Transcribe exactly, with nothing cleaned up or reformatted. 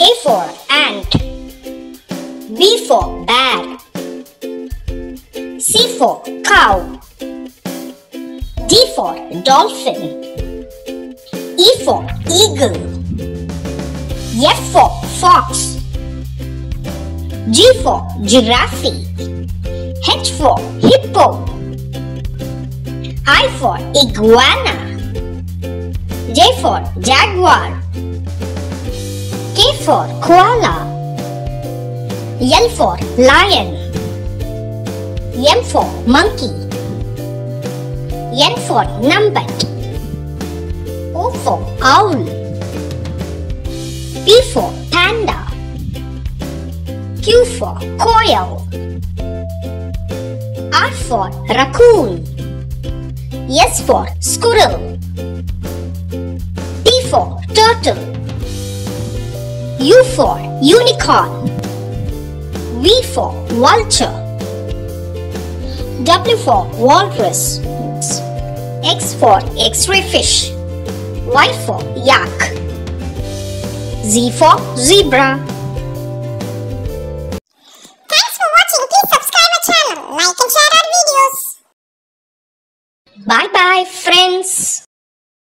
A for ant. B for bear. C for cow. D for dolphin. E for eagle. F for fox. G for giraffe. H for hippo. I for iguana. J for jaguar. K for koala. L for lion. M for monkey. N for numbat. O for owl. P for panda. Q for quail. R for raccoon. S for squirrel. T for turtle. U for unicorn. V for vulture. W for walrus. X for X-ray fish. Y for yak. Z for zebra. Thanks for watching. Please subscribe our channel, like and share our videos. Bye bye friends.